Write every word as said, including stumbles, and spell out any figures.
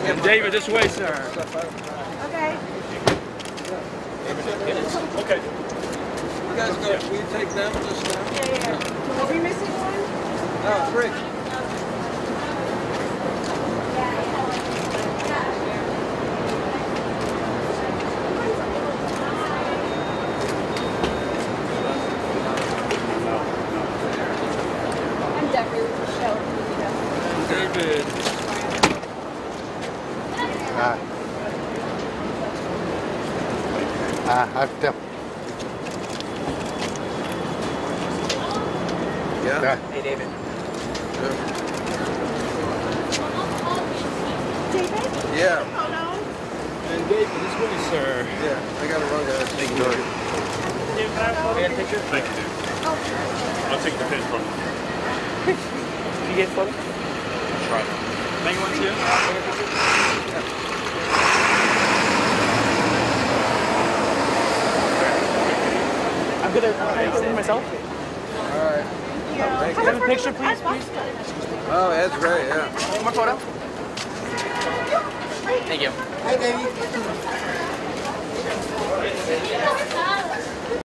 And David, this way, sir. Okay. Okay. You guys go, will you take them just now? Yeah, yeah. Are we missing one? No, three. I'm definitely with Michelle. David. Ah. Ah, I've done. Yeah? Yeah. Hey, David. David? Yeah. Photo? And David, this way, sir. Yeah, I gotta run guys. Thank you. David, can I have a photo? Picture? Thank you, dude. Oh. I'll take the pin from you. Did you get a photo? Try. Thank you, one, too. I'm gonna uh, take myself. All right. Thank Can I have a picture, please? Please. Oh, that's great, yeah. One more photo. Thank you. Hi, baby.